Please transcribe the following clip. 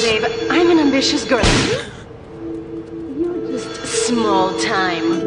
babe, I'm an ambitious girl. You're just small time.